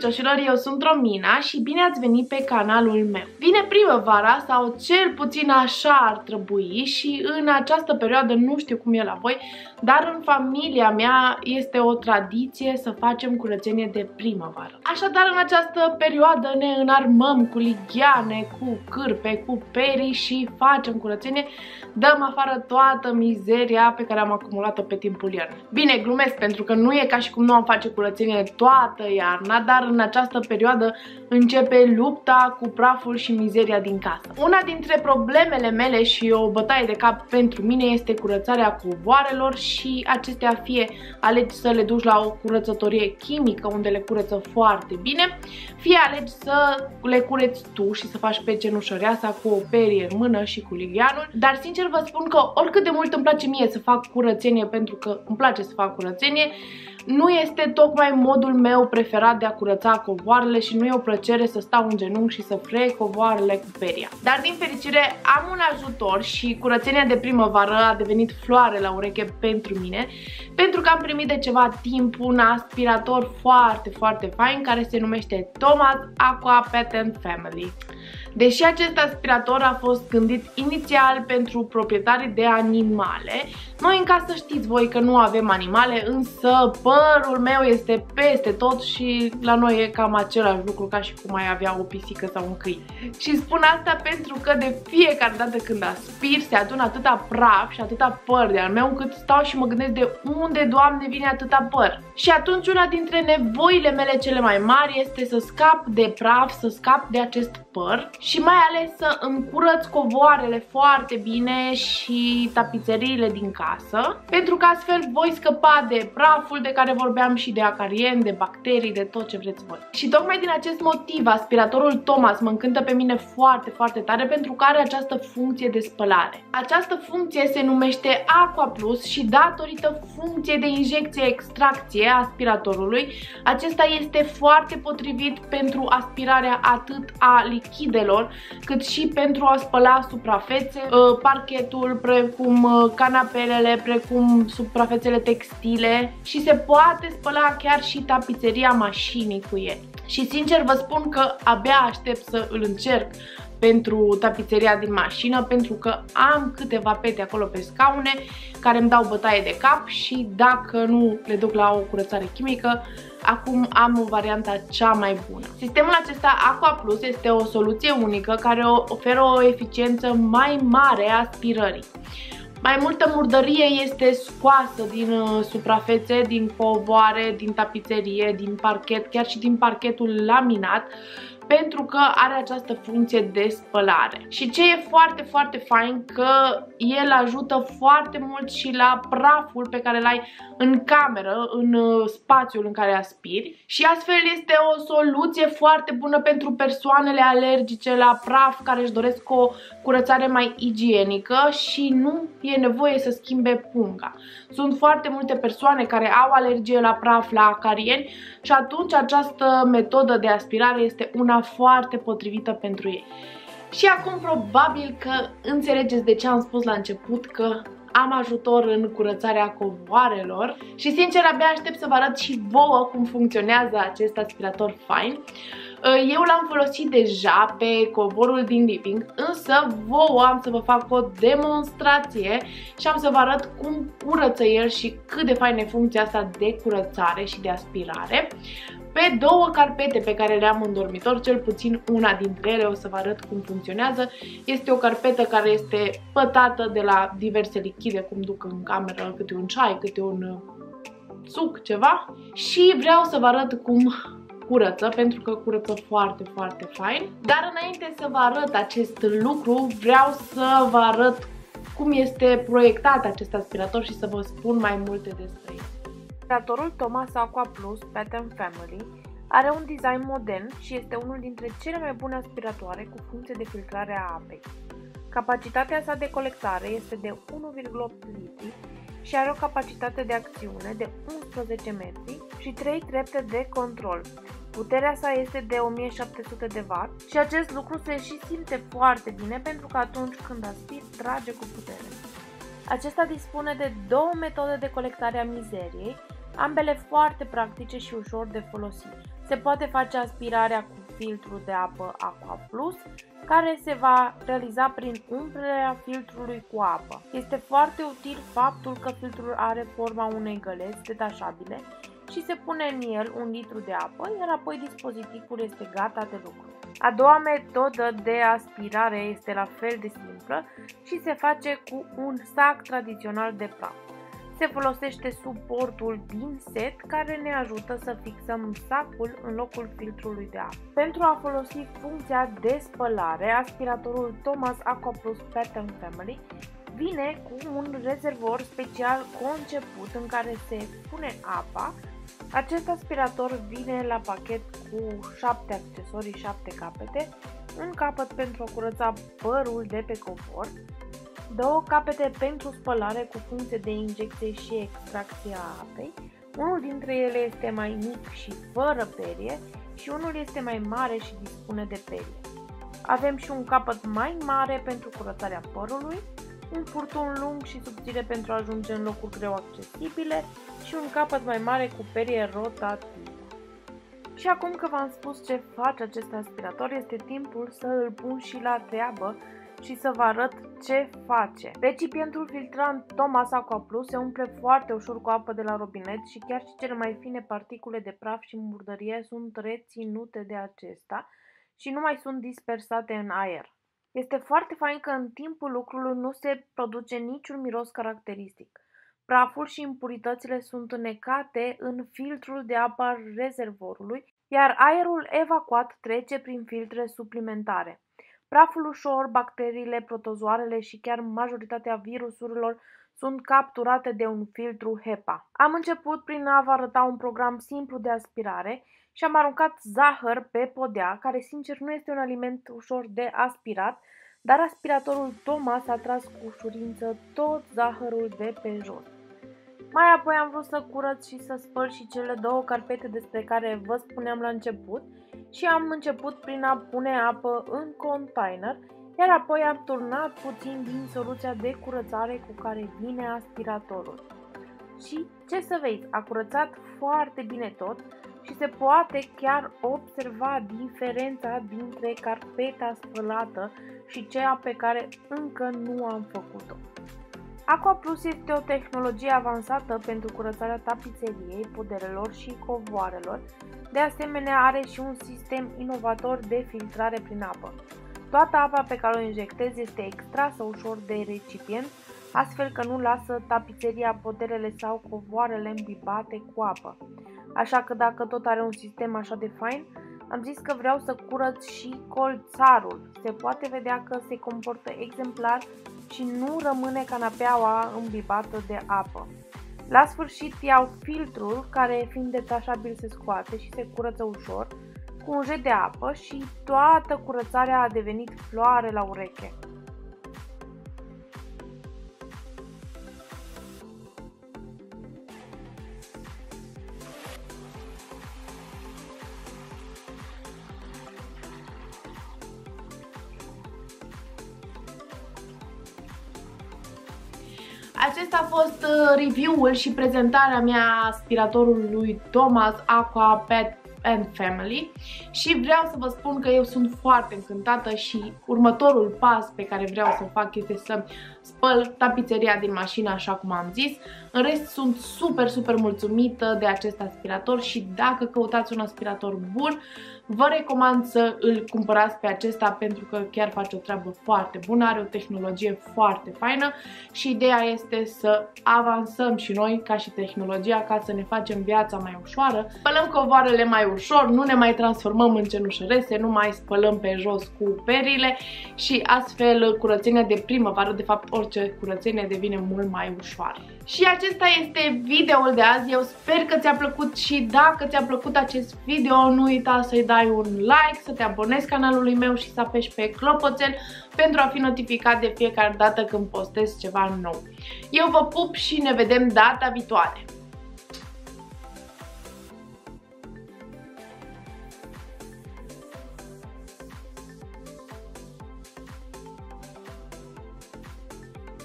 credincioșilor, eu sunt Romina și bine ați venit pe canalul meu. Vine primăvara sau cel puțin așa ar trebui și în această perioadă, nu știu cum e la voi, dar în familia mea este o tradiție să facem curățenie de primăvară. Așadar, în această perioadă ne înarmăm cu ligheane, cu cârpe, cu perii și facem curățenie, dăm afară toată mizeria pe care am acumulat-o pe timpul iernii. Bine, glumesc, pentru că nu e ca și cum nu am face curățenie toată iarna, dar în această perioadă începe lupta cu praful și mizeria din casă. Una dintre problemele mele și o bătaie de cap pentru mine este curățarea covoarelor și acestea fie alegi să le duci la o curățătorie chimică unde le curăță foarte bine, fie alegi să le cureți tu și să faci pe cenușăreasa cu o perie în mână și cu ligheanul, dar sincer vă spun că oricât de mult îmi place mie să fac curățenie, pentru că îmi place să fac curățenie, nu este tocmai modul meu preferat de a curăța covoarele și nu e o plăcere să stau în genunchi și să frec covoarele cu peria. Dar din fericire am un ajutor și curățenia de primăvară a devenit floare la ureche pentru mine, pentru că am primit de ceva timp un aspirator foarte fain care se numește Thomas Aqua Pet & Family. Deși acest aspirator a fost gândit inițial pentru proprietarii de animale, noi în casă știți voi că nu avem animale, însă părul meu este peste tot și la noi e cam același lucru ca și cum ai avea o pisică sau un câine. Și spun asta pentru că de fiecare dată când aspir se adună atâta praf și atâta păr de al meu încât stau și mă gândesc de unde, Doamne, vine atâta păr. Și atunci una dintre nevoile mele cele mai mari este să scap de praf, să scap de acest păr și mai ales să îmi curăț covoarele foarte bine și tapițeriile din casă, pentru că astfel voi scăpa de praful de care vorbeam și de acarieni, de bacterii, de tot ce vreți voi. Și tocmai din acest motiv aspiratorul Thomas mă încântă pe mine foarte tare, pentru că are această funcție de spălare. Această funcție se numește Aqua Plus și datorită funcției de injecție-extracție a aspiratorului, acesta este foarte potrivit pentru aspirarea atât a lichidelor, cât și pentru a spăla suprafețe, parchetul, precum canapelele, precum suprafețele textile și se poate spăla chiar și tapiseria mașinii cu el. Și sincer vă spun că abia aștept să îl încerc pentru tapiseria din mașină, pentru că am câteva pete acolo pe scaune care îmi dau bătaie de cap și dacă nu le duc la o curățare chimică, acum am o variantă cea mai bună. Sistemul acesta Aqua Plus este o soluție unică care oferă o eficiență mai mare a aspirării. Mai multă murdărie este scoasă din suprafețe, din covoare, din tapiserie, din parchet, chiar și din parchetul laminat, pentru că are această funcție de spălare. Și ce e foarte fain, că el ajută foarte mult și la praful pe care îl ai în cameră, în spațiul în care aspiri, și astfel este o soluție foarte bună pentru persoanele alergice la praf care își doresc o curățare mai igienică și nu e nevoie să schimbe punga. Sunt foarte multe persoane care au alergie la praf, la acarieni și atunci această metodă de aspirare este una foarte potrivită pentru ei. Și acum probabil că înțelegeți de ce am spus la început că am ajutor în curățarea covoarelor și sincer abia aștept să vă arăt și vouă cum funcționează acest aspirator fain. Eu l-am folosit deja pe covorul din living, însă vouă am să vă fac o demonstrație și am să vă arăt cum curăță el și cât de faină e funcția asta de curățare și de aspirare. Pe două carpete pe care le am în dormitor, cel puțin una dintre ele, o să vă arăt cum funcționează. Este o carpetă care este pătată de la diverse lichide, cum duc în cameră câte un ceai, câte un suc, ceva. Și vreau să vă arăt cum curăță, pentru că curăță foarte fain. Dar înainte să vă arăt acest lucru, vreau să vă arăt cum este proiectat acest aspirator și să vă spun mai multe despre el. Aspiratorul Thomas Aqua Plus Pet & Family are un design modern și este unul dintre cele mai bune aspiratoare cu funcție de filtrare a apei. Capacitatea sa de colectare este de 1,8 litri și are o capacitate de acțiune de 11 metri și 3 trepte de control. Puterea sa este de 1700 de W și acest lucru se și simte foarte bine pentru că atunci când aspiri, trage cu putere. Acesta dispune de două metode de colectare a mizeriei, ambele foarte practice și ușor de folosit. se poate face aspirarea cu filtru de apă Aqua Plus, care se va realiza prin umplerea filtrului cu apă. Este foarte util faptul că filtrul are forma unei găleți detașabile și se pune în el 1 litru de apă, iar apoi dispozitivul este gata de lucru. A doua metodă de aspirare este la fel de simplă și se face cu un sac tradițional de praf. Se folosește suportul din set care ne ajută să fixăm sacul în locul filtrului de apă. Pentru a folosi funcția de spălare, aspiratorul Thomas Aqua Plus Pattern Family vine cu un rezervor special conceput în care se pune apa. Acest aspirator vine la pachet cu 7 accesorii, 7 capete, un capăt pentru a curăța părul de pe covor, 2 capete pentru spălare cu funcție de injecție și extracție a apei, unul dintre ele este mai mic și fără perie și unul este mai mare și dispune de perie. Avem și un capăt mai mare pentru curățarea părului, un furtun lung și subțire pentru a ajunge în locuri greu accesibile și un capăt mai mare cu perie rotativă. Și acum că v-am spus ce face acest aspirator, este timpul să îl pun și la treabă și să vă arăt ce face. Recipientul filtrant Thomas Aqua Plus se umple foarte ușor cu apă de la robinet și chiar și cele mai fine particule de praf și murdărie sunt reținute de acesta și nu mai sunt dispersate în aer. Este foarte fain că în timpul lucrului nu se produce niciun miros caracteristic. Praful și impuritățile sunt înnecate în filtrul de apă al rezervorului, iar aerul evacuat trece prin filtre suplimentare. Praful ușor, bacteriile, protozoarele și chiar majoritatea virusurilor sunt capturate de un filtru HEPA. Am început prin a vă arăta un program simplu de aspirare și am aruncat zahăr pe podea, care sincer nu este un aliment ușor de aspirat, dar aspiratorul Thomas a tras cu ușurință tot zahărul de pe jos. Mai apoi am vrut să curăț și să spăl și cele 2 carpete despre care vă spuneam la început și am început prin a pune apă în container, iar apoi am turnat puțin din soluția de curățare cu care vine aspiratorul. Și ce să vezi, a curățat foarte bine tot și se poate chiar observa diferența dintre carpeta spălată și cea pe care încă nu am făcut-o. Aqua Plus este o tehnologie avansată pentru curățarea tapițeriei, poderelor și covoarelor. De asemenea, are și un sistem inovator de filtrare prin apă. Toată apa pe care o injectezi este extrasă ușor de recipient, astfel că nu lasă tapițeria, poderele sau covoarele îmbibate cu apă. Așa că dacă tot are un sistem așa de fain, am zis că vreau să curăț și colțarul. Se poate vedea că se comportă exemplar și nu rămâne canapeaua îmbibată de apă. La sfârșit iau filtrul, care fiind detașabil se scoate și se curăță ușor cu un jet de apă și toată curățarea a devenit floare la ureche. Acesta a fost review-ul și prezentarea mea a aspiratorului Thomas Aqua Pet and Family și vreau să vă spun că eu sunt foarte încântată și următorul pas pe care vreau să-l fac este să spăl tapițeria din mașină așa cum am zis. În rest sunt super mulțumită de acest aspirator și dacă căutați un aspirator bun, vă recomand să îl cumpărați pe acesta pentru că chiar face o treabă foarte bună, are o tehnologie foarte faină și ideea este să avansăm și noi ca și tehnologia ca să ne facem viața mai ușoară. Spălăm covoarele mai ușor, nu ne mai transformăm în cenușărese, nu mai spălăm pe jos cu perile și astfel curățenia de primăvară, de fapt orice curățenie devine mult mai ușoară. Și acesta este videoul de azi, eu sper că ți-a plăcut și dacă ți-a plăcut acest video nu uita să-i dai un like, să te abonezi canalului meu și să apeși pe clopoțel pentru a fi notificat de fiecare dată când postez ceva nou. Eu vă pup și ne vedem data viitoare!